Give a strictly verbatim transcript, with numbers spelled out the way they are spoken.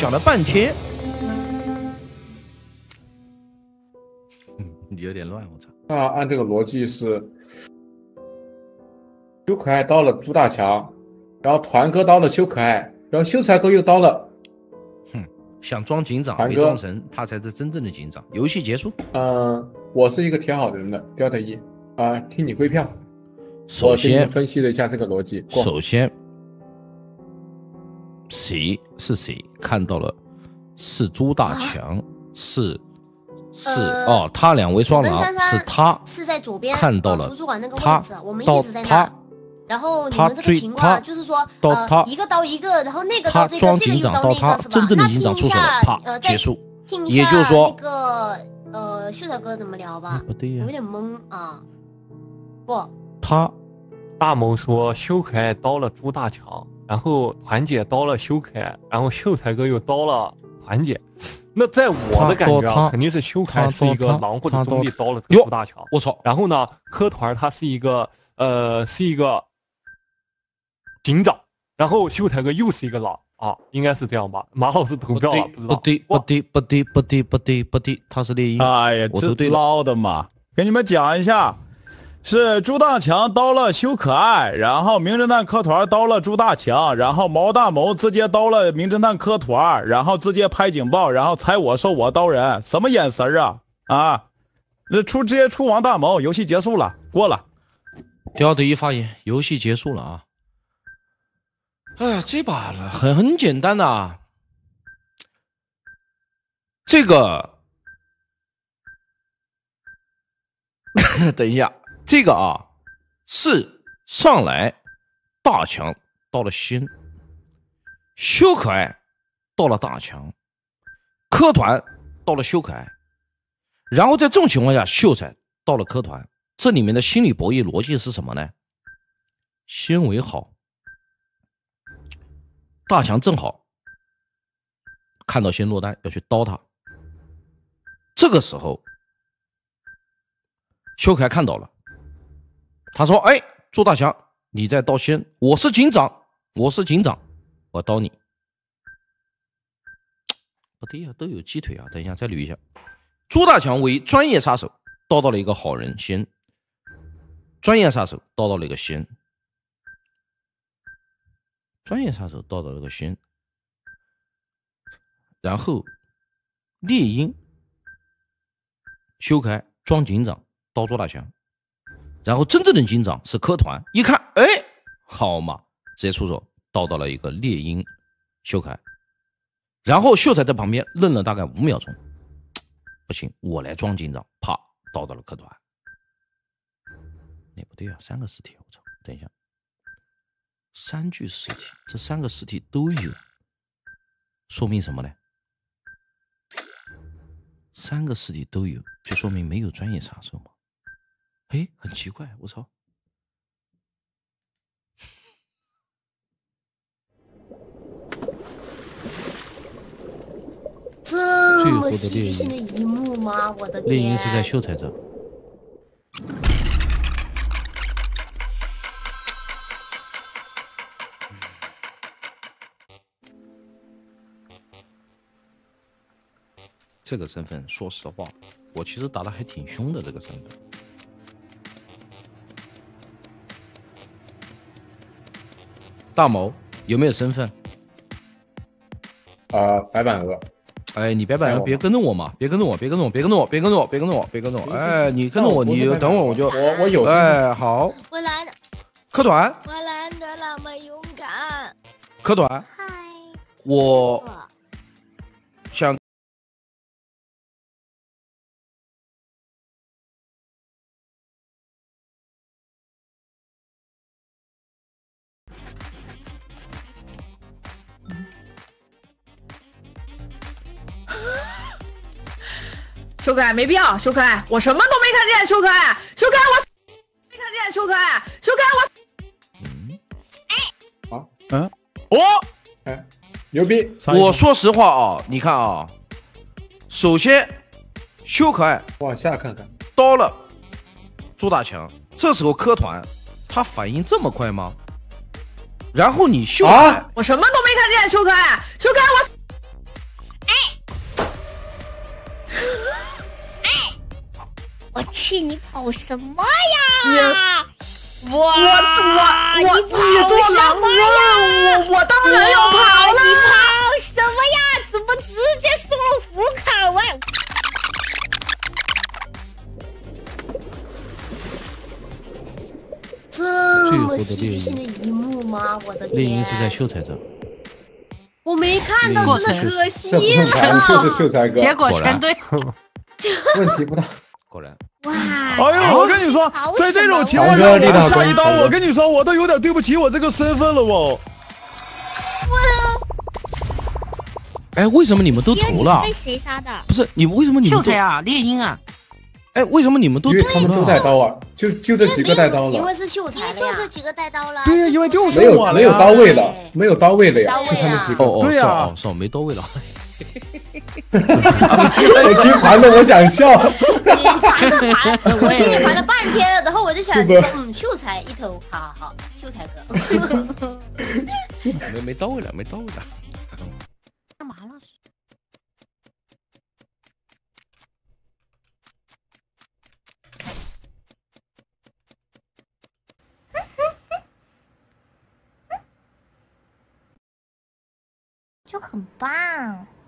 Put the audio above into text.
想了半天，你有点乱，我操！ 那按这个逻辑是，修可爱刀了朱大强，然后团哥刀了修可爱，然后秀才哥又刀了。 哼，想装警长没装成，他才是真正的警长。游戏结束。 嗯、呃，我是一个填好人的标的一啊、呃，听你归票。 首先分析了一下这个逻辑。 首先，谁是谁看到了？是朱大强，啊、是是、呃、哦，他两位双狼是他是在左边看到了图书馆那个位置，我们一直在那。然后你们这个情况就是说，呃，一个刀一个，然后那个刀这个，这个又刀那个，是吧？ 真正的警长出手了，啪， 呃， 结束。 听一下， 也就是说， 那个呃，秀才哥怎么聊吧？ 不对呀， 有点懵啊。不， 他大萌说修可爱刀了朱大强，然后团姐刀了修可爱，然后秀才哥又刀了团姐。那在我的感觉啊，肯定是修可爱是一个狼或者中立刀了朱大强。 我操！ 然后呢，科团他是一个呃是一个警长，然后秀才哥又是一个狼啊，应该是这样吧？马老师投票了，不知道。 不对，不对，不对，不对，不对，不对，他是猎鹰。 哎呀，这捞的嘛！给你们讲一下。是朱大强刀了修可爱，然后名侦探科团刀了朱大强，然后毛大谋直接刀了名侦探科团，然后直接拍警报，然后猜我说我刀人，什么眼神啊啊！这出直接出王大谋，游戏结束了，过了。 刁德一发言，游戏结束了啊！哎呀，这把很很简单的啊，这个等一下。这个啊，是上来大强到了仙，修可爱到了大强，科团到了修可爱，然后在这种情况下，秀才到了科团，这里面的心理博弈逻辑是什么呢？仙为好，大强正好看到仙落单要去刀他，这个时候修可爱看到了。他说：“哎，朱大强，你在刀仙，我是警长，我是警长，我刀你。不对呀、啊，都有鸡腿啊！等一下再捋一下。朱大强为专业杀手，刀到了一个好人仙；专业杀手刀到了一个仙；专业杀手刀到了一个仙。然后猎鹰修开装警长，刀朱大强。”然后真正的警长是科团，一看，哎，好嘛，直接出手刀到了一个猎鹰秀才，然后秀才在旁边愣了大概五秒钟，不行，我来装警长，啪，刀到了科团。那不对啊，三个尸体，我操！等一下，三具尸体，这三个尸体都有，说明什么呢？三个尸体都有，就说明没有专业杀手嘛。哎，很奇怪，我操！ 这么戏剧性的一幕吗？我的天！ 猎鹰是在秀才这。这个身份，说实话，我其实打得还挺凶的。这个身份，大谋有没有身份？ 啊、呃，白板鹅。 哎，你白板鹅，别跟着我嘛，别跟着我，别跟着我，别跟着我，别跟着我，别跟着我，别跟着我。哎，你跟着我，你等会儿我就我我有。 哎，好。 我来了。 科团。 我来的那么勇敢。 科团。 嗨。 我想。 修可爱没必要，修可爱我什么都没看见，修可爱，修可爱我没看见，修可爱，修可爱我。 嗯， 哎，啊，嗯， 哦， 哎，牛逼！ 我说实话啊，你看啊，首先修可爱往下看看， 刀了朱大强，这时候科团他反应这么快吗？然后你秀才、 啊，我什么都没看见，修可爱，修可爱我。 气，你跑什么呀？ 我我我你跑什么呀？ 我我当然要跑了！ 你跑什么呀？怎么直接送了虎口啊？ 这么戏剧性的一幕吗？我的天！ 猎鹰是在秀才这， 我没看到，真的可惜了。 就是秀才哥， 结果全对。 问题不大。 果然。 哇！ 哎呦，我跟你说，在这种情况下，我下一刀，我跟你说，我都有点对不起我这个身份了哦。 哎，为什么你们都投了？ 被谁杀的？ 不是你们为什么你们秀才啊，猎鹰啊。 哎，为什么你们都因为他们都带刀啊，就就这几个带刀了。 因为是秀才， 就这几个带刀了。 对呀，因为就是没有我了， 没有刀位了，没有刀位了呀，就他们几个。 哦哦， 对呀， 是哦，没刀位了。 我听盘的，我想笑。 你盘着盘，我听你盘了半天，然后我就想说，嗯，秀才一头，好好好，秀才哥。 没没刀位了，没刀位了。 干嘛了？ 就很棒。